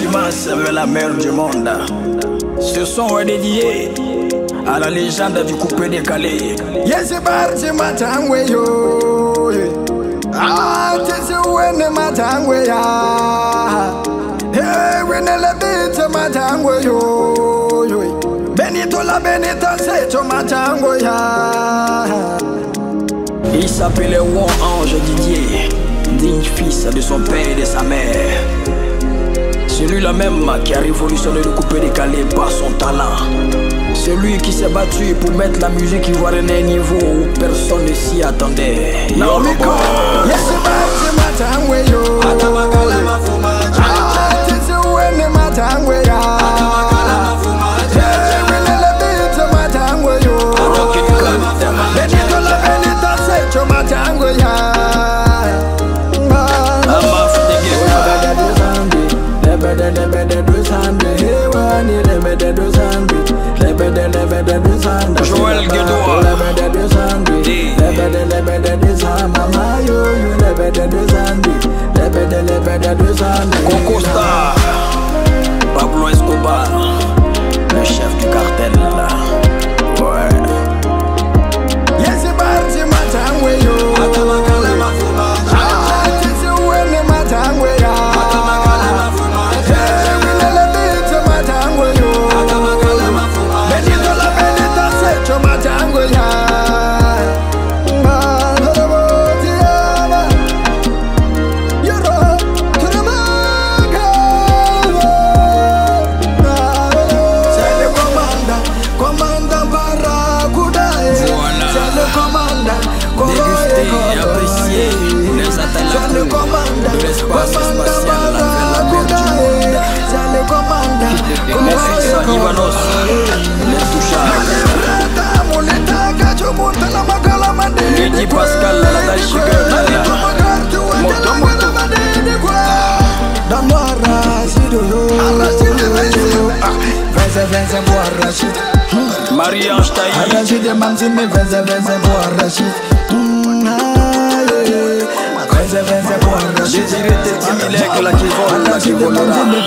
Dimas avec la mère du monde. Ce son est dédié à la légende du coupé décalé. Yes, barji matangwe yo. Ah, tisi wene matangwe ya. Hey, wene le beat matangwe yo. Benito la benita secho matangwe ya. Il s'appelait Won Ange Didier, digne fils de son père et de sa mère. Celui-là même qui a révolutionné le coupé décalé par son talent. Celui qui s'est battu pour mettre la musique ivoirienne à un niveau où personne ne s'y attendait. Naomi Ko, yes, barji matangwe yo. Ah, tisi wene matangwe ya. Hey, wene le beat matangwe yo. Benito la benita secho matangwe ya. Joël Guédoua Coco Star, Pablo Escobar, le chef du cartel là. Ouais. Yes, barji matangwe yo. Ah, tisi wene matangwe ya. Hey, wene le beat matangwe yo. Benito la benita secho matangwe ya. Le commandant de l'espace spatial avec la mer du monde. C'est le commandant. Mes fils à Ivanos, les touchables. Lady Pascal, la Dachiger. Donne-moi Rachid. Marie-Ange Taï. Rachid et Mamzine, pour Rachid. Désiré Tétimilek, la qui vole, la qui volera.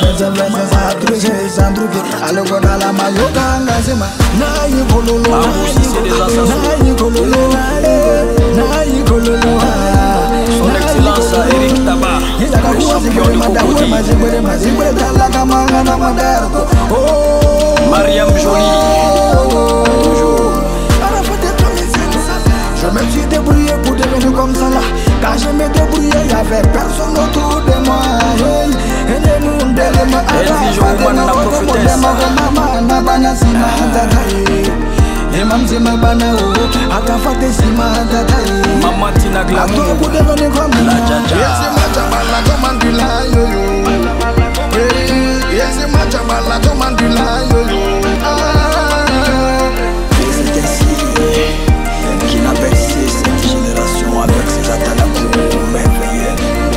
Ah, aussi c'est des assassins. Son excellence Eric Tabar, le champion du Cocody. Mariam Jolie, toujours. Je me suis débrouillé pour devenir comme ça là. Quand je me débrouillais, il n'y avait personne autour de moi. Maman Tina Glamour, la Jaja. C'est ainsi qu'il a bercé cette génération avec ses attaques merveilleux.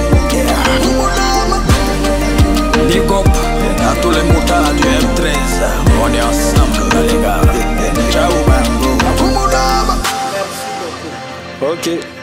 Big up à tous les motards du M13. On est ensemble là les gars. Ciao. Ok.